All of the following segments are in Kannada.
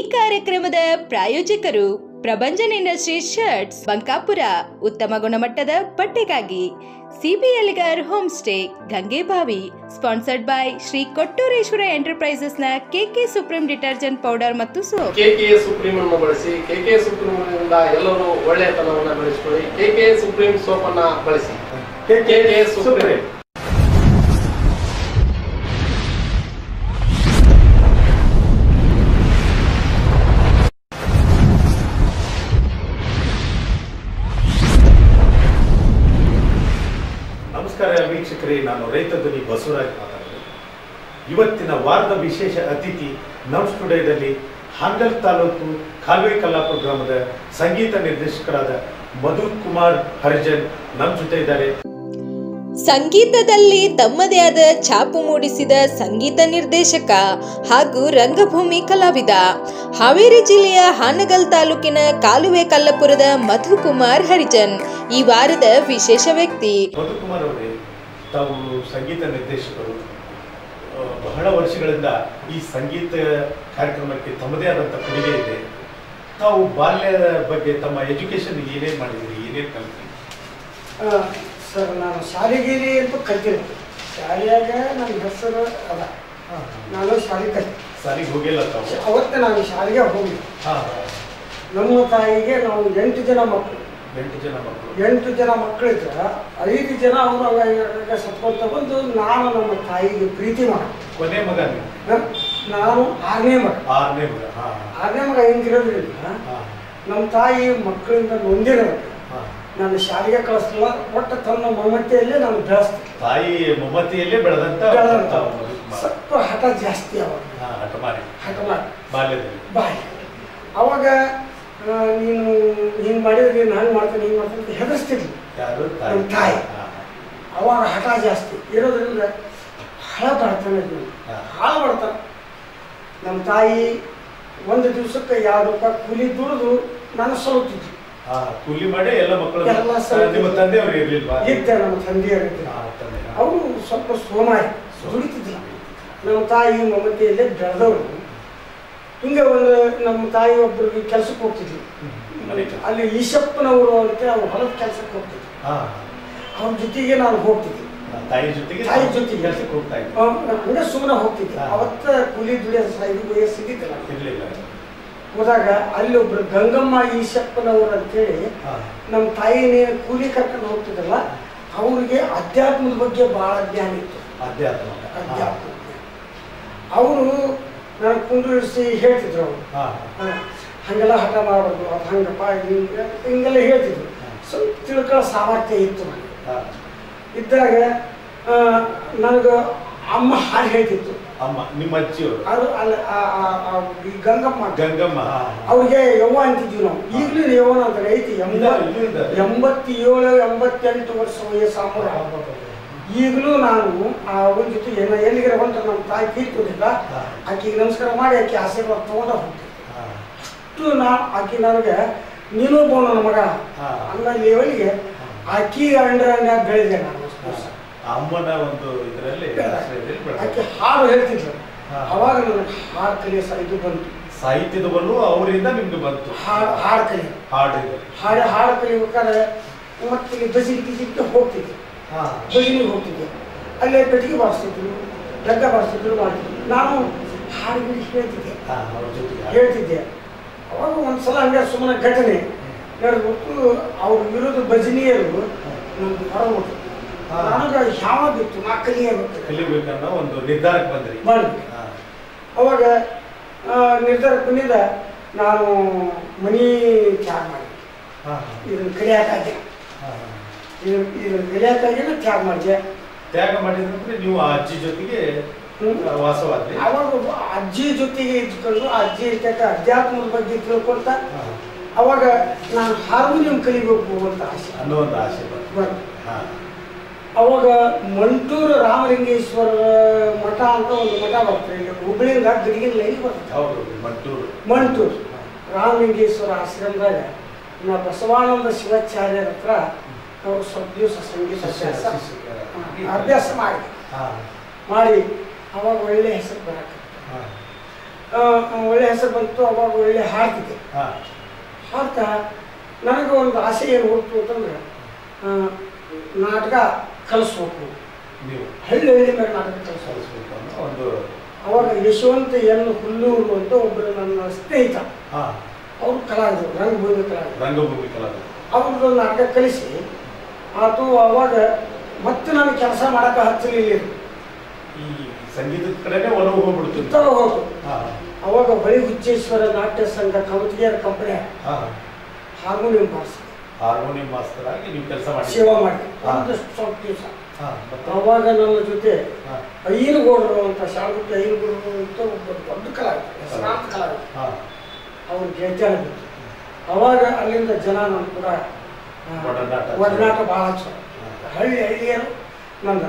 ಕಾರ್ಯಕ್ರಮದ ಪ್ರಾಯೋಜಕರು ಪ್ರಭಂಜನ್ ಇಂಡಸ್ಟ್ರೀಸ್ ಶರ್ಟ್ಸ್ ಬಂಕಾಪುರ. ಉತ್ತಮ ಗುಣಮಟ್ಟದ ಬಟ್ಟೆಗಾಗಿ ಸಿಬಿಎಲ್ಗರ್ home stay Gangebavi. Sponsored by Shri Kottureshwara enterprises ನ ಕೆಕೆ ಸುಪ್ರೀಂ ಡಿಟರ್ಜೆಂಟ್ ಪೌಡರ್ ಮತ್ತು ಸೋಪ್. ಕೆಕೆ ಸುಪ್ರೀಂ ಅನ್ನು ಬಳಸಿ. ಕೆಕೆ ಸುಪ್ರೀಂ ಇಂದ ಎಲ್ಲರೂ ಒಳ್ಳೆಯತನವನ್ನು ಬೆಳೆಸಿಕೊಳ್ಳಿ. ಕೆಕೆ ಸುಪ್ರೀಂ ಸೋಪ್ ಅನ್ನ ಬಳಸಿ. KK supreme. ನಮಸ್ಕಾರ ವೀಕ್ಷಕರೇ, ನಾನು ರೈತ ಧ್ವನಿ ಬಸವರಾಜ್ ಮಾತಾಡ್ತೀನಿ. ಇವತ್ತಿನ ವಾರದ ವಿಶೇಷ ಅತಿಥಿ ನಮ್ಮ ಸ್ಟುಡಿಯೋದಲ್ಲಿ ಹಾನಗಲ್ ತಾಲೂಕು ಕಾಲುವೆ ಕಲ್ಲಾಪುರ ಗ್ರಾಮದ ಸಂಗೀತ ನಿರ್ದೇಶಕರಾದ ಮಧು ಕುಮಾರ್ ಹರಿಜನ್ ನಮ್ಮ ಜೊತೆ ಇದ್ದಾರೆ. ಸಂಗೀತದಲ್ಲಿ ತಮ್ಮದೇ ಆದ ಛಾಪು ಮೂಡಿಸಿದ ಸಂಗೀತ ನಿರ್ದೇಶಕ ಹಾಗೂ ರಂಗಭೂಮಿ ಕಲಾವಿದ, ಹಾವೇರಿ ಜಿಲ್ಲೆಯ ಹಾನಗಲ್ ತಾಲೂಕಿನ ಕಾಲುವೆ ಕಲ್ಲಾಪುರದ ಮಧು ಕುಮಾರ್ ಹರಿಜನ್ ಈ ವಾರದ ವಿಶೇಷ ವ್ಯಕ್ತಿ. ಮಧು ಕುಮಾರ್ ಅವರೇ, ತಾವು ಸಂಗೀತ ನಿರ್ದೇಶಕರು. ಬಹಳ ವರ್ಷಗಳಿಂದ ಈ ಸಂಗೀತ ಕಾರ್ಯಕ್ರಮಕ್ಕೆ ತಮ್ಮದೇ ಆದಂಥ ಕೊಡುಗೆ ಇದೆ. ತಾವು ಬಾಲ್ಯದ ಬಗ್ಗೆ ತಮ್ಮ ಎಜುಕೇಶನ್ ಏನೇನು ಮಾಡಿದ್ದೀರಿ, ಏನೇನು ಕಲಿತ್ರಿ? ಸರ್, ನಾನು ಶಾಲೆಗೇರಿ ಅಂತ ಕಲ್ತಿಲ್ಲ. ಶಾಲೆಯಾಗ ನನ್ನ ಹೆಸರು ಅದ. ನಾನು ಶಾಲೆ ಕಲ್ತಿ. ಶಾಲೆಗೆ ಹೋಗಿಲ್ಲ ತಾವು? ಅವತ್ತು ನಾನು ಶಾಲೆಗೆ ಹೋಗಿ. ನಮ್ಮ ತಾಯಿಗೆ ನಾವು 8 ಜನ ಮಕ್ಕಳು. 8 ಜನ ಮಕ್ಕಳು. 8 ಜನ ಮಕ್ಕಳಿದ್ರೆ 5 ಜನ ಅವರು ಸತ್ಕೊಂತ ಬಂದು ನಾನು ನಮ್ಮ ತಾಯಿಗೆ ಪ್ರೀತಿ ಮಾಡ. ಕೊನೆ ಮಗ? ನಾನು 6ನೇ ಮಗ. 6ನೇ ಮಗ. 6ನೇ ಮಗ ಹಿಂಗಿರೋದ್ರಿಂದ ನಮ್ಮ ತಾಯಿ ಮಕ್ಕಳಿಂದ ನೊಂದಿರೋದು. ನಾನು ಶಾಲೆಗೆ ಕಳಿಸ್ತಿಲ್ಲ, ಒಟ್ಟು ತನ್ನ ಮಮತೆಯಲ್ಲೇ ನಾನು ಬೆಳೆಸ್ತೀನಿ. ತಾಯಿ ಮಮತೆಯಲ್ಲೇ ಬೆಳೆದಂತ ಸ್ವಲ್ಪ ಹಠ ಜಾಸ್ತಿ ಅವಾಗ. ಹಠ ಮಾಡಿ ಬಾಯಿ ಅವಾಗ ನೀನು ಹಿಂಗೆ ಮಾಡಿದ್ರೆ ನೀನು ಹಂಗೆ ಮಾಡ್ತೀನಿ, ಹಿಂಗೆ ಮಾಡ್ತೀನಿ ಅಂತ ಹೆದರ್ಸ್ತಿದ್ವಿ ನಮ್ಮ ತಾಯಿ. ಅವಾಗ ಹಠ ಜಾಸ್ತಿ ಇರೋದ್ರಿಂದ ಹಾಳ ಬಡ್ತಾನೆ, ಹಾಳ ಬಡ್ತಾನೆ. ನಮ್ಮ ತಾಯಿ ಒಂದು ದಿವಸಕ್ಕೆ 2 ರೂಪಾಯಿ ಕೂಲಿ ದುಡಿದು ನಾನು ಸೌತಿದ್ವಿ. ಕೂಲಿ ಮಾಡಿ ಎಲ್ಲ ಮಕ್ಕಳು. ನಿಮ್ಮ ತಂದೆಯವರು ಇರ್ಲಿಲ್ವಾ? ಇದ್ದ ನಮ್ಮ ತಂದೆಯವರು ಇದ್ದ. ಅವರು ಸ್ವಲ್ಪ ಸೋಮಾರಿ ದುಡಿತಿದ್ದಿಲ್ಲ. ನಮ್ಮ ತಾಯಿ ಮಮತೆಯಲ್ಲೇ ಬೆಳೆದವರು. ಹಿಂಗೆ ಒಂದು ನಮ್ಮ ತಾಯಿ ಒಬ್ಬರಿಗೆ ಕೆಲಸಕ್ಕೆ ಹೋಗ್ತಿದ್ವಿ. ಅಲ್ಲಿ ಈಶಪ್ಪನವರು ಅಂತ ಅವ್ರು ಹೊಲದ ಕೆಲಸಕ್ಕೆ ಹೋಗ್ತಿದ್ವಿ. ಅವ್ರ ಜೊತೆಗೆ ನಾನು ಹೋಗ್ತಿದ್ದೆ. ತಾಯಿ ಜೊತೆಗೆ ಕೆಲಸಕ್ಕೆ ಹೋಗ್ತಾ ಇದ್ದೆ. ಹಂಗೆ ಸುಮ್ಮನೆ ಹೋಗ್ತಿದ್ದೆ. ಅವತ್ತ ಕೂಲಿ ದುಡಿಯೋ ಸಿದ್ದಿದ್ದಿಲ್ಲ. ಹೋದಾಗ ಅಲ್ಲಿ ಒಬ್ರು ಗಂಗಮ್ಮ ಈಶಪ್ಪನವರು ಅಂತೇಳಿ ನಮ್ಮ ತಾಯಿನೇ ಕೂಲಿ ಕರ್ಕೊಂಡು ಹೋಗ್ತಿದ್ದಲ್ಲ, ಅವ್ರಿಗೆ ಅಧ್ಯಾತ್ಮದ ಬಗ್ಗೆ ಬಹಳ ಜ್ಞಾನ ಇತ್ತು. ಅಧ್ಯಾತ್ಮ ಅವರು ನನಗೆ ಕುಂಡ್ರಿಸಿ ಹೇಳ್ತಿದ್ರು. ಅವರು ಹಂಗೆಲ್ಲ ಹಠ ಮಾಡಬಾರ್ದು, ಅದು ಹಂಗಪ್ಪ ಹಿಂಗೆಲ್ಲ ಹೇಳ್ತಿದ್ರು. ಸ್ವಲ್ಪ ತಿಳ್ಕೊಳ್ಳೋ ಸಾಮರ್ಥ್ಯ ಇತ್ತು ನನಗೆ. ಇದ್ದಾಗ ನನಗೆ ಅಮ್ಮ ಹಾಡು ಹೇಳ್ತಿತ್ತು. ಅಮ್ಮ ನಿಮ್ಮ ಅಜ್ಜಿಯವರು? ಅದು ಅಲ್ಲ, ಗಂಗಮ್ಮ. ಅವ್ರಿಗೆ ಯವ್ವ ಅಂತಿದ್ವಿ ನಾವು. ಈಗಲೂ ಯವ್ವನ ಅಂತಾರೆ. ಐತಿ 87, 88 ವರ್ಷ ವಯಸ್ಸಾಮ. ಈಗಲೂ ನಾನು ಅವನ ಜೊತೆ ಎಲ್ಲಿಗೆ ಹೊಂಟ ನಮ್ಮ ತಾಯಿ ತೀರ್ಕೊಂಡಿಲ್ಲ. ಆಕೆಗೆ ನಮಸ್ಕಾರ ಮಾಡಿ ಆಕೆ ಆಶೀರ್ವಾದ ತಗೊಂಡ ಹೋಗ್ತೀನಿ. ಅಷ್ಟು ಆಕೆ ನನಗೆ ನೀನು ಬೋನ ನನ್ನ ಮಗ ಅನ್ನೋ ಲೆವೆಲ್ಗೆ ಆಕಿ ಅಂಡರ್ ಬೆಳೆದೆ ನಾನು. ಅಮ್ಮನ ಒಂದು ಇದರಲ್ಲಿ ಆಕೆ ಹಾಡು ಹೇಳ್ತಿದ್ರು. ಅವಾಗ ನನಗೆ ಹಾಡು ಕಲಿಯೋ ಇದು ಬಂತು. ಸಾಹಿತ್ಯದ ಬಲ್ಲು ಅವರಿಂದ ನಿಮ್ಗೆ ಬಂತು. ಹಾಡು ಕಲಿ ಹಾಡು ಕಲಿಬೇಕಾದ್ರೆ ಮತ್ತೆ ಬಜಿಗೆ ಹೋಗ್ತಿದ್ದೆ. ಬಜಿಗೆ ಹೋಗ್ತಿದ್ದೆ. ಅಲ್ಲೇ ಪೆಟ್ಟಿಗೆ ಬಾರಿಸ್ತಿದ್ರು, ಡಗ್ಗ ಬಾರಿಸ್ತಿದ್ರು, ಮಾಡ್ತಿದ್ರು. ನಾನು ಹಾಡುಗಳಿಗೆ ಹೇಳ್ತಿದ್ದೆ. ಅವಾಗ ಒಂದ್ಸಲ ಹಂಗೆ ಸುಮ್ಮನೆ ಘಟನೆ ನಡೆದ್ಬಿಟ್ಟು ಅವ್ರ ವಿರೋಧ ಭಜನೀಯರು ನಮ್ಗೆ ಹೊರಬಿಟ್ಟು ನನಗೆ ಯಾವಾಗಿತ್ತು ನಾ ಕಲಿಬೇಕನ್ನೋ ಒಂದು ನಿರ್ಧಾರಕ್ಕೆ ಬಂದ್ರಿ. ಅವಾಗ ನಿರ್ಧಾರಕ್ಕೆ ಬಂದಿದ್ದ ನಾನು ಮನಿ ತ್ಯಾಗ ಮಾಡಿದೆ. ಇದನ್ನು ಕಲಿಯಕ್ಕಾಗಿ ತ್ಯಾಗ ಮಾಡಿದೆ. ತ್ಯಾಗ ಮಾಡಿದ್ರೆ ನೀವು ಆ ಅಜ್ಜಿ ಜೊತೆಗೆ ವಾಸವಾದ್ರಿ. ಅವಾಗ ಅಜ್ಜಿ ಜೊತೆಗೆ ಇದ್ಕೊಂಡು ಅಜ್ಜಿ ಇರ್ತಕ್ಕ ಅಧ್ಯಾತ್ಮದ ಬಗ್ಗೆ ತಿಳ್ಕೊಳ್ತ ಅವಾಗ ನಾನು ಹಾರ್ಮೋನಿಯಂ ಕಲಿಬೇಕು ಅಂತ ಆಸೆ ಅನ್ನೋ ಒಂದು ಆಸೆ ಬಂತು. ಅವಾಗ ಮಂಟೂರು ರಾಮಲಿಂಗೇಶ್ವರ ಮಠ ಅಂತ ಒಂದು ಮಠ ಬರ್ತದೆ. ಈಗ ಹುಬ್ಬಳ್ಳಿಯಿಂದ ಗಡಿಗಿನ ಲೈನ್ ಬರ್ತದೆ. ಮಂಟೂರು ರಾಮಲಿಂಗೇಶ್ವರ ಆಶ್ರಮದಾಗ ನಾ ಬಸವಾನಂದ ಶಿವಾಚಾರ್ಯರ ಹತ್ರ ಅವರು ಸ್ವಲ್ಪ ದಿವಸ ಸಂಗೀತ ಅಭ್ಯಾಸ ಮಾಡಿ ಅವಾಗ ಒಳ್ಳೆ ಹೆಸರು ಬರಕ ಒಳ್ಳೆ ಹೆಸರು ಬಂತು. ಅವಾಗ ಒಳ್ಳೆ ಹಾಡ್ತಿದ್ದೆ. ಹಾಡ್ತಾ ನನಗೆ ಒಂದು ಆಸೆ ಏನು ಹುಡ್ತು ಅಂತಂದ್ರೆ ನಾಟಕ ಕಲಿಸ್ಬೇಕು, ನೀವು ಹಳ್ಳಿ ಮೇಲೆ ನಾಟಕ ಕಲಿಸ್ಬೇಕು ಅನ್ನೋ ಒಂದು. ಅವಾಗ ಯಶವಂತ ಎನ್ ಹುಲ್ಲೂರು ಅಂತ ಒಬ್ಬರು ನನ್ನ ಸ್ನೇಹಿತ, ಅವರು ಕಲಾವಿದರು, ರಂಗಭೂಮಿ ಕಲಾವಿದರು. ಅವ್ರದ್ದು ನಾಟಕ ಕಲಿಸಿ ಆತು. ಅವಾಗ ಮತ್ತೆ ನಾನು ಕೆಲಸ ಮಾಡಕ್ಕೆ ಹಚ್ಚಲಿಲ್ಲ, ಈ ಸಂಗೀತದ ಕಡೆನೇ ಒಲವು ಹೋಗ್ಬಿಡ್ತು. ಉತ್ತರ ಹೋತು. ಅವಾಗ ಬಳಿ ಹುಚ್ಚೇಶ್ವರ ನಾಟ್ಯ ಸಂಘ ಕಮತಿಗೆರ ಕಂಪನಿ ಹಾರ್ಮೋನಿಯಂ ಮಾಸ್ತರ್ ಆಗಿ ನೀವು ಕೆಲಸ ಮಾಡಿ ಸೇವಾ ಮಾಡಿ ಒಂದಷ್ಟು ಸ್ವಲ್ಪ ದಿವಸ. ಅವಾಗ ನನ್ನ ಜೊತೆ ಐನಗೌಡರು ಅಂತ ಶಾಲಗುಟ್ಟಿ ಐನಗೌಡರು ಅಂತ ಒಬ್ಬ ದೊಡ್ಡ ಕಲಾವಿದ, ಹೆಸರಾಂತ ಕಲಾವಿದ, ಅವ್ರ ಗೆಳತಿಯರ ಬಿಟ್ಟು. ಅವಾಗ ಅಲ್ಲಿಂದ ಜನ ನನ್ನ ಕೂಡ ಒಡನಾಟ ಭಾಳ ಚಲೋ. ಹಳ್ಳಿಯರು ನನ್ನ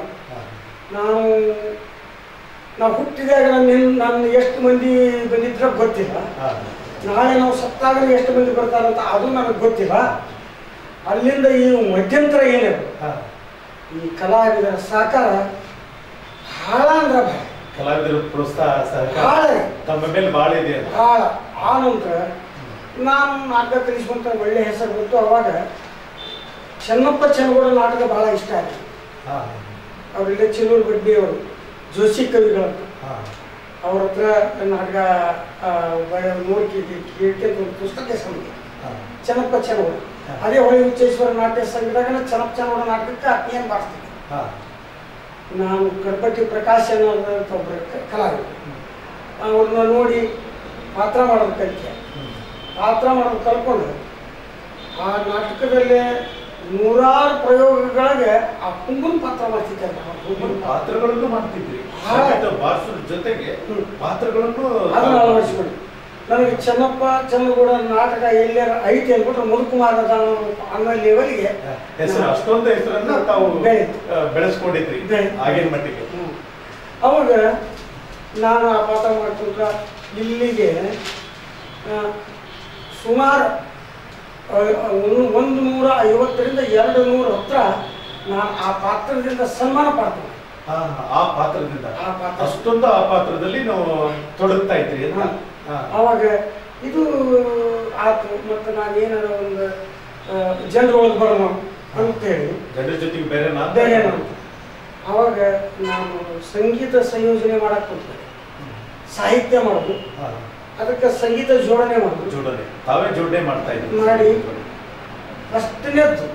ನಾವು ಹುಟ್ಟಿದಾಗ ನನ್ನ ಎಷ್ಟು ಮಂದಿ ಬಂದಿದ್ರೆ ಗೊತ್ತಿಲ್ಲ. ನಾಳೆ ನಾವು ಸತ್ತಾಗ ಎಷ್ಟು ಮಂದಿ ಬರ್ತಾರಂತ ಅದು ನನಗೆ ಗೊತ್ತಿಲ್ಲ. ಅಲ್ಲಿಂದ ಈ ಮಧ್ಯಂತರ ಏನಿದೆ, ಈ ಕಲಾವಿದರ ಸಹಕಾರ ಭಾಳ ಅಂದ್ರೆ ಕಲಾವಿದರ ಪ್ರೋತ್ಸಾಹ ಭಾಳ ತಮ್ಮ ಮೇಲೆ ಭಾಳ ಇದೆ. ಭಾಳ ಆನಂತರ ನಾನು ನಾಟಕ ಕಲಿಸುವಂತ ಒಳ್ಳೆ ಹೆಸರು ಬಂತು. ಅವಾಗ ಚೆನ್ನಪ್ಪ ಚನ್ನಗೌಡ ನಾಟಕ ಭಾಳ ಇಷ್ಟ ಆಯಿತು. ಅವರಿಲ್ಲ ಚೆನ್ನೂರು ಬಡ್ಡಿ ಅವರು ಜೋಶಿ ಕವಿಗಳಂತ, ಅವ್ರ ಹತ್ರ ನಾಟಕ ನೋಡಿ ಕೇಳ್ಕೊಂತ ಒಂದು ಪುಸ್ತಕ ಸಂಘ ಚೆನ್ನಪ್ಪ ಚನ್ನಗೌಡ. ಅದೇ ಹೊಳೆ ಹುಚ್ಚೇಶ್ವರ ನಾಟ್ಯ ಸಂಘದಾಗ ಚೆನ್ನಪ್ಪ ಚನ್ನಗೌಡ ನಾಟಕಕ್ಕೆ ಅಪ್ಪಿಯನ್ನು ಮಾಡಿಸ್ತಿದ್ದೆ. ನಾನು ಗಣಪತಿ ಪ್ರಕಾಶ್ ಅನ್ನೋದಂತ ಒಬ್ಬರು ಕಲಾವಿದರು, ಅವ್ರನ್ನ ನೋಡಿ ಪಾತ್ರ ಮಾಡೋದು ಕಲಿಕೆ. ಪಾತ್ರ ಮಾಡೋದು ಕಲ್ಕೊಂಡು ಆ ನಾಟಕದಲ್ಲಿ ನೂರಾರು ಪ್ರಯೋಗಗಳಿಗೆ ಆ ಕುಂಬನ್ ಪಾತ್ರ ಮಾಡ್ತಿದ್ದಾರೆ. ಪಾತ್ರಗಳನ್ನು ಮಾಡ್ತಿದ್ರಿ ಜೊತೆಗೆ ಪಾತ್ರಗಳನ್ನು ಅದನ್ನು ಅಳವಡಿಸಿಕೊಂಡು ನನಗೆ ಚೆನ್ನಪ್ಪ ಚನ್ನಗೌಡ ನಾಟಕ ಎಲ್ಲಾರ ಐತಿ ಅಂದ್ಬಿಟ್ರೆ ಮುದುಕುಮಾರ ಅನ್ನೋ ಲೆವೆಲ್ಗೆ ಹೆಸರು, ಅಷ್ಟೊಂದು ಹೆಸರನ್ನ ತಾವು ಬೆಳೆಸ್ಕೊಂಡಿದ್ರಿ ಆಗಿನ ಮಟ್ಟಿಗೆ. ಅವಾಗ ನಾನು ಆ ಪಾತ್ರ ಮಾಡ್ಕೊಂಡ್ರೆ ಇಲ್ಲಿಗೆ ಸುಮಾರು 150ರಿಂದ 200 ಹತ್ರ ನಾನು ಆ ಪಾತ್ರದಿಂದ ಸನ್ಮಾನ ಪಡ್ತೇನೆ. ಆ ಪಾತ್ರದಿಂದ ಅಷ್ಟೊಂದು ಆ ಪಾತ್ರದಲ್ಲಿ ನಾವು ತೊಡಗ್ತಾ ಇದ್ರಿ. ಅವಾಗ ಇದು ಆತು. ಮತ್ತು ನಾನೇನಾರ ಒಂದು ಜನರೊಳಗೆ ಬರೋಣ ಅಂತೇಳಿ ಜನರ ಜೊತೆಗೆ ಬೇರೆ ಅವಾಗ ನಾನು ಸಂಗೀತ ಸಂಯೋಜನೆ ಮಾಡಕ್ಕೆ ಹೋಗ್ತೇನೆ, ಸಾಹಿತ್ಯ ಮಾಡೋದು, ಅದಕ್ಕೆ ಸಂಗೀತ ಜೋಡಣೆ ಮಾಡೋದು. ತಾವೇ ಜೋಡಣೆ ಮಾಡ್ತಾ ಇದ್ದೀವಿ ಮಾಡಿ ಫಸ್ಟ್ನೇದ್ದು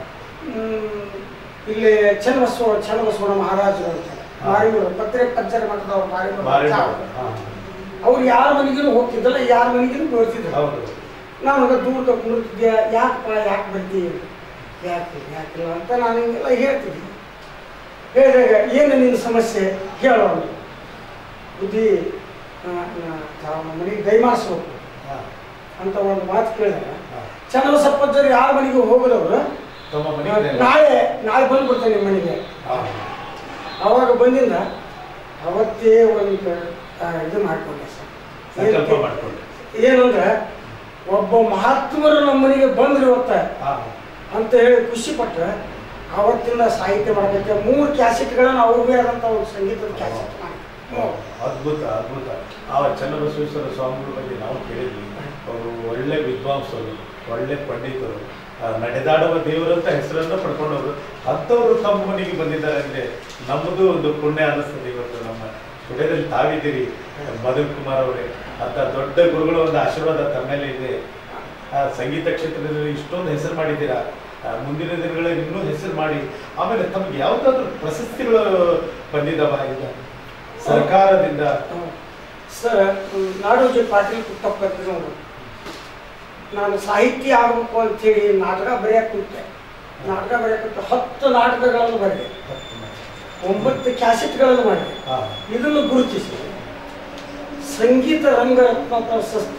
ಇಲ್ಲಿ ಚನ್ನಬಸವಣ್ಣ ಮಹಾರಾಜರು ಅಂತ ಮಾರಿಗೂಡು ಪತ್ರೆ ಪಂಚರ ಮಠದವ್ರು ಮಾರಿಗೂಡು. ಅವ್ರು ಯಾರ ಮನೆಗೂ ಹೋಗ್ತಿದ್ದಲ್ಲ, ಯಾರ ಮನೆಗೂ ನೋಡ್ತಿದ್ರು. ನಾನು ದೂರದ ಕುಂದಿರ್ತಿದ್ದೆ, ಯಾಕೆ ಬರ್ತೀವಿ, ಯಾಕಿಲ್ಲ ಅಂತ ನಾನು ಹಿಂಗೆಲ್ಲ ಹೇಳ್ತಿದ್ದೆ. ಹೇಳಿದಾಗ ಏನು ನಿನ್ನ ಸಮಸ್ಯೆ ಹೇಳೋ ಬುದ್ಧಿ ನಮ್ಮ ಮನೆಗೆ ದಯಮಾಡಿಸ್ಬೇಕು ಅಂತ ಒಂದು ಮಾತು ಕೇಳಿದಾಗ ಚನ್ನಬಸಪ್ಪಜ್ಜರು ಯಾರ ಮನೆಗೂ ಹೋಗೋದವ್ರು ನಾಳೆ ಬಂದ್ಬಿಡ್ತೇನೆ ನಿಮ್ಮ ಮನೆಗೆ. ಅವಾಗ ಬಂದಿಂದ ಅವತ್ತೇ ಒಂದು ಇದು ಮಾಡ್ಕೊಂಡೆ ಸರ್. ಏನಂದ್ರೆ ಒಬ್ಬ ಮಹಾತ್ಮರು ನಮ್ಮ ಮನೆಗೆ ಬಂದ್ರು ಇವತ್ತ ಅಂತ ಹೇಳಿ ಖುಷಿ ಪಟ್ಟರೆ ಅವತ್ತಿಂದ ಸಾಹಿತ್ಯ ಮಾಡಬೇಕು. 3 ಕ್ಯಾಸೆಟ್ಗಳನ್ನು ಅವ್ರಿಗೆ ಆದಂಥ ಒಂದು ಸಂಗೀತದ ಕ್ಯಾಸೆಟ್ ಮಾಡಿ. ಅದ್ಭುತ ಅದ್ಭುತ. ಆ ಚನ್ನಬಸವೇಶ್ವರ ಸ್ವಾಮಿಗಳ ಬಗ್ಗೆ ನಾವು ಕೇಳಿದ್ವಿ. ಅವರು ಒಳ್ಳೆ ವಿದ್ವಾಂಸರು, ಒಳ್ಳೆ ಪಂಡಿತರು, ನಡೆದಾಡುವ ದೇವರಂತ ಹೆಸರನ್ನು ಪಡ್ಕೊಂಡವರು. ಅಂಥವ್ರು ತಮ್ಮ ಮನೆಗೆ ಬಂದಿದ್ದಾರೆ ಅಂದರೆ ನಮ್ಮದು ಒಂದು ಪುಣ್ಯ ಅನ್ನಿಸ್ತದೆ. ಇವತ್ತು ನಮ್ಮ ಸ್ಟುಡಿಯೋದಲ್ಲಿ ತಾವಿದ್ದೀರಿ ಮಧುರ್ ಕುಮಾರ್ ಅವರೇ. ಅಂತ ದೊಡ್ಡ ಗುರುಗಳ ಒಂದು ಆಶೀರ್ವಾದ ತಮ್ಮ ಮೇಲೆ ಇದೆ. ಸಂಗೀತ ಕ್ಷೇತ್ರದಲ್ಲಿ ಇಷ್ಟೊಂದು ಹೆಸರು ಮಾಡಿದ್ದೀರಾ. ಮುಂದಿನ ದಿನಗಳಲ್ಲಿ ಇನ್ನೂ ಹೆಸರು ಮಾಡಿ ಆಮೇಲೆ ತಮಗೆ ಯಾವುದಾದ್ರೂ ಪ್ರಶಸ್ತಿಗಳು ಬಂದಿದ್ದಾವ ಈಗ ಸರ್ಕಾರದಿಂದ? ಸರ್, ನಾಡೋಜಿ ಪಾಟೀಲ್ ಪುಟ್ಟಪ್ಪ ನಾನು ಸಾಹಿತ್ಯ ಆಗಬೇಕು ಅಂತೇಳಿ ನಾಟಕ ಬರೆಯಕ್ಕೆ ಕೂತೆ. 10 ನಾಟಕಗಳನ್ನು ಬರೆದೆ, 9 ಕ್ಯಾಸೆಟ್ಗಳನ್ನು ಮಾಡಿದೆ. ಇದನ್ನು ಗುರುತಿಸಿ ಸಂಗೀತ ರಂಗರತ್ನ ಪ್ರಶಸ್ತಿ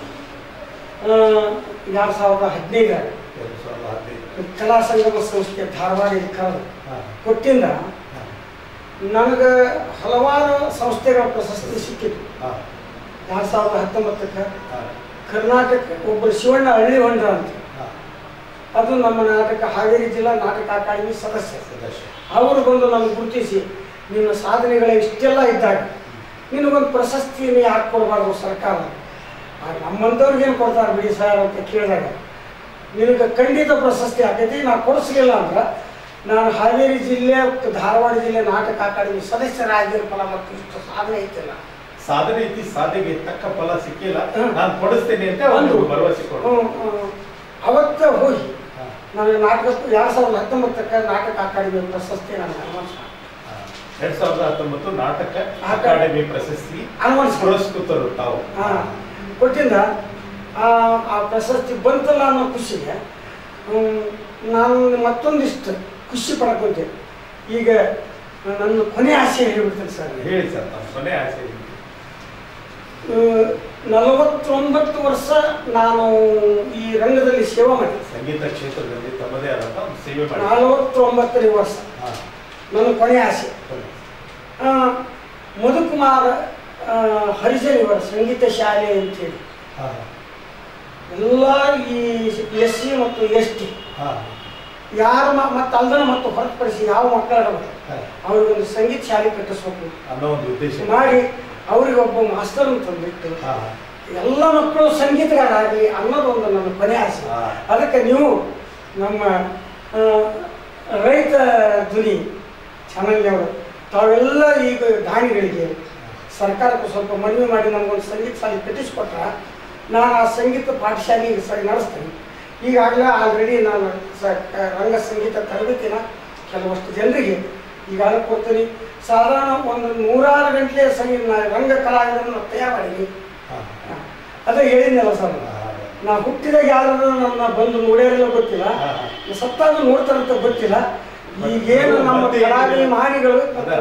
2015 ಕಲಾ ಸಂಗಮ ಸಂಸ್ಥೆ ಧಾರವಾಡದಲ್ಲಿ ಕರೆದು ಕೊಟ್ಟಿಂದ ನನಗೆ ಹಲವಾರು ಸಂಸ್ಥೆಗಳ ಪ್ರಶಸ್ತಿ ಸಿಕ್ಕಿತು. 2019ಕ್ಕೆ ಕರ್ನಾಟಕ ಒಬ್ಬರು ಶಿವಣ್ಣ ಹಳ್ಳಿ ಹೊಂಡ್ರ ಅಂತ, ಅದು ನಮ್ಮ ನಾಟಕ ಹಾವೇರಿ ಜಿಲ್ಲಾ ನಾಟಕ ಅಕಾಡೆಮಿ ಸದಸ್ಯ. ಅವರು ಬಂದು ನಮ್ಗೆ ಗುರುತಿಸಿ ನಿನ್ನ ಸಾಧನೆಗಳ ಇಷ್ಟೆಲ್ಲ ಇದ್ದಾಗ ನಿನಗೊಂದು ಪ್ರಶಸ್ತಿಯನ್ನು ಯಾಕೆ ಕೊಡಬಾರ್ದು ಸರ್ಕಾರ? ನಮ್ಮಂಥವ್ರಿಗೆ ಏನು ಕೊಡ್ತಾರೆ ಬಿಡಿ ಸರ್ ಅಂತ ಕೇಳಿದಾಗ ನಿನಗೆ ಖಂಡಿತ ಪ್ರಶಸ್ತಿ ಆಗೈತಿ. ನಾನು ಕೊಡಿಸ್ಲಿಲ್ಲ ಅಂದ್ರೆ ನಾನು ಹಾವೇರಿ ಜಿಲ್ಲೆ ಧಾರವಾಡ ಜಿಲ್ಲೆ ನಾಟಕ ಅಕಾಡೆಮಿ ಸದಸ್ಯರಾಗಿರೋ ಫಲ ಮತ್ತು ಇಷ್ಟು ಸಾಧನೆ ಐತಿಲ್ಲ. ಸಾಧನೆ ಐತಿ, ಸಾಧನೆಗೆ ತಕ್ಕ ಫಲ ಸಿಕ್ಕಿಲ್ಲ, ನಾನು ಕೊಡಿಸ್ತೇನೆ ಅಂತ ಒಂದು ಭರವಸೆ ಕೊಡು. ಅವತ್ತ ಹೋಗಿ ನನಗೆ ನಾಟಕ 2019 ನಾಟಕ ಅಕಾಡೆಮಿ ಪ್ರಶಸ್ತಿ ನನಗೆ ಅನೌನ್ಸ್ ಮಾಡಿ 2019 ನಾಟಕ ಅಕಾಡೆಮಿ ಪ್ರಶಸ್ತಿ ಪುರಸ್ಕೃತರು ತಾವು ಕೊಟ್ಟಿಂದ ಆ ಪ್ರಶಸ್ತಿ ಬಂತಲ್ಲ ಅನ್ನೋ ಖುಷಿಗೆ ನಾನು ಮತ್ತೊಂದಿಷ್ಟು ಖುಷಿ ಪಡ್ಕೊಂತೆ. ಈಗ ನನ್ನ ಕೊನೆ ಆಸೆ ಹೇಳಿಬಿಡ್ತೇನೆ ಸರ್. ಹೇಳಿ ಸರ್, ನಮ್ಮ ಕೊನೆ ಆಸೆ. 49 ವರ್ಷ ನಾನು ಈ ರಂಗದಲ್ಲಿ ಸೇವೆ ಮಾಡಿ, ಸಂಗೀತ ಕ್ಷೇತ್ರದಲ್ಲಿ ತಮ್ಮದೇ ಆದಂತ ಸೇವೆ ಮಾಡಿ 49ನೇ ವರ್ಷ ನನ್ನ ಕೊನೆ ಆಸೆ. ಮಧುಕುಮಾರ್ ಹರಿಜನ್ ಇವರ ಸಂಗೀತ ಶಾಲೆ ಅಂತೇಳಿ ಎಲ್ಲ ಈ SC ಮತ್ತು ST ಯಾರು ಮತ್ತು ಅಲ್ದನ ಮತ್ತು ಹೊರತುಪಡಿಸಿ ಯಾವ ಮಕ್ಕಳ ಅವ್ರಿಗೊಂದು ಸಂಗೀತ ಶಾಲೆ ಕಟ್ಟಿಸ್ಬೇಕು ಅನ್ನೋ ಒಂದು ಉದ್ದೇಶ ಮಾಡಿ ಅವ್ರಿಗೆ ಒಬ್ಬ ಮಾಸ್ತರ್ ತಂದಿಟ್ಟು ಎಲ್ಲ ಮಕ್ಕಳು ಸಂಗೀತಗಾರಾಗಲಿ ಅನ್ನೋದೊಂದು ನನ್ನ ಕೊನೆ ಆಸೆ. ಅದಕ್ಕೆ ನೀವು ನಮ್ಮ ರೈತ ಧ್ವನಿ ಚಾನಲ್ನವರು ತಾವೆಲ್ಲ ಈಗ ದಾನಿಗಳಿಗೆ ಸರ್ಕಾರಕ್ಕೆ ಸ್ವಲ್ಪ ಮನವಿ ಮಾಡಿ ನಮಗೊಂದು ಸಂಗೀತ ಶಾಲೆ ಕಟ್ಟಿಸ್ಕೊಟ್ರೆ ನಾನು ಆ ಸಂಗೀತ ಪಾಠಶಾಲೆ ಸರಿ ನಡೆಸ್ತೇನೆ. ಈಗಾಗಲೇ ಆಲ್ರೆಡಿ ನಾನು ರಂಗ ಸಂಗೀತ ತರಬೇತಿನ ಕೆಲವಷ್ಟು ಜನರಿಗೆ ಈಗಾಗಲೇ ಕೊಡ್ತೀನಿ. ಸಾಧಾರಣ ಒಂದು 106 ಗಂಟೆ ಸಂಗೀತ ರಂಗ ಕಲಾವಿದರನ್ನು ತಯಾರು ಮಾಡೀನಿ. ಅದೇ ಹೇಳಿದ್ನಲ್ಲ ಸರ್, ನಾ ಹುಟ್ಟಿದಾಗ ಯಾರು ನನ್ನ ಬಂದು ನೋಡ್ಯಾರಿಲ್ಲ ಗೊತ್ತಿಲ್ಲ, ಸತ್ತಾಗ ನೋಡ್ತಾರಂತ ಗೊತ್ತಿಲ್ಲ. ಈಗೇನು ನಮ್ಮ ಕಲಾಭಿಮಾನಿಗಳು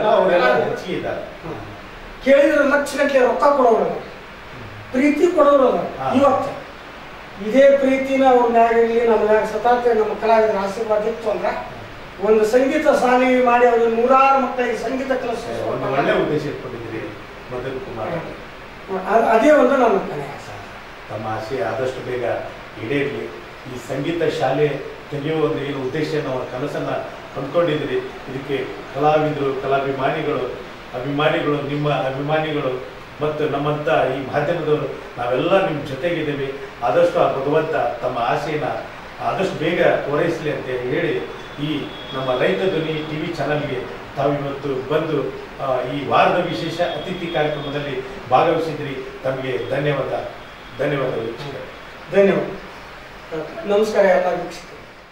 ಕೇಳಿದ್ರೆ ಲಕ್ಷ ಗಂಟೆ ರೊಕ್ಕ ಕೊಡೋರು, ಪ್ರೀತಿ ಕೊಡೋರು. ಇವತ್ತು ಇದೇ ಪ್ರೀತಿನ ಅವ್ರ ಮ್ಯಾಗಲಿ ನಮ್ಮ ಮ್ಯಾಗ ಸತಾತ ನಮ್ಮ ಕಲಾವಿದರ ಆಶೀರ್ವಾದ ಇತ್ತು ಅಂದ್ರೆ ಒಂದು ಸಂಗೀತ ಶಾಲೆ ಮಾಡಿ ಅವ್ರಿಗೆ 106 ಮಕ್ಕಳಿಗೆ ಸಂಗೀತ ಕಲಿಸ ಒಳ್ಳೆ ಉದ್ದೇಶ ಇಟ್ಕೊಂಡಿದ್ದೀರಿ ಮಧುರ್ ಕುಮಾರ್. ಅದೇ ಒಂದು ನನ್ನ ಕಲೆ. ತಮ್ಮ ಆಸೆ ಆದಷ್ಟು ಬೇಗ ಈಡೇರಲಿ. ಈ ಸಂಗೀತ ಶಾಲೆ ತೆಗೆಯುವ ಒಂದು ಏನು ಉದ್ದೇಶ ಕನಸನ್ನ ಹೊಂದ್ಕೊಂಡಿದ್ದೀರಿ, ಇದಕ್ಕೆ ಕಲಾವಿದರು, ಅಭಿಮಾನಿಗಳು, ನಿಮ್ಮ ಅಭಿಮಾನಿಗಳು ಮತ್ತು ನಮ್ಮಂಥ ಈ ಮಾಧ್ಯಮದವರು ನಾವೆಲ್ಲ ನಿಮ್ಮ ಜೊತೆಗಿದ್ದೇವೆ. ಆದಷ್ಟು ಆ ಭಗವಂತ ತಮ್ಮ ಆಸೆಯನ್ನು ಆದಷ್ಟು ಬೇಗ ಪೂರೈಸಲಿ ಅಂತ ಹೇಳಿ ಈ ನಮ್ಮ ರೈತ ಧ್ವನಿ TV ಚಾನಲ್ಗೆ ತಾವಿವತ್ತು ಬಂದು ಈ ವಾರದ ವಿಶೇಷ ಅತಿಥಿ ಕಾರ್ಯಕ್ರಮದಲ್ಲಿ ಭಾಗವಹಿಸಿದ್ರಿ. ತಮಗೆ ಧನ್ಯವಾದಗಳು. ಧನ್ಯವಾದ. ನಮಸ್ಕಾರ ಎಲ್ಲ ವೀಕ್ಷಕರು.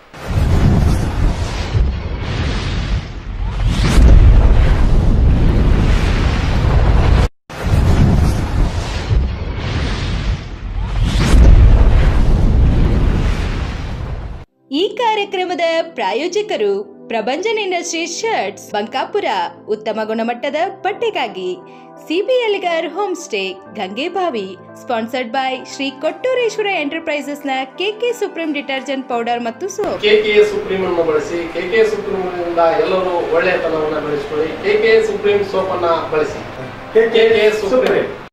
ಈ ಕಾರ್ಯಕ್ರಮದ ಪ್ರಾಯೋಜಕರು ಪ್ರಭಂಜನ್ ಇಂಡಸ್ಟ್ರೀಸ್ ಶರ್ಟ್ಸ್ ಬಂಕಾಪುರ. ಉತ್ತಮ ಗುಣಮಟ್ಟದ ಬಟ್ಟೆಗಾಗಿ CBLಗರ್ home stay Gangebavi. Sponsored by Shri Kottureshwara enterprises ನ KK ಸುಪ್ರೀಂ ಡಿಟರ್ಜೆಂಟ್ ಪೌಡರ್ ಮತ್ತು ಸೋಪ್. KK ಸುಪ್ರೀಂ ಅನ್ನು ಬಳಸಿ. KK ಸುಪ್ರೀಂ ಇಂದ ಎಲ್ಲರೂ ಒಳ್ಳೆಯತನವನ್ನು ಬೆಳೆಸಿಕೊಳ್ಳಿ. KK ಸುಪ್ರೀಂ ಸೋಪ್ ಅನ್ನ ಬಳಸಿ. KK supreme.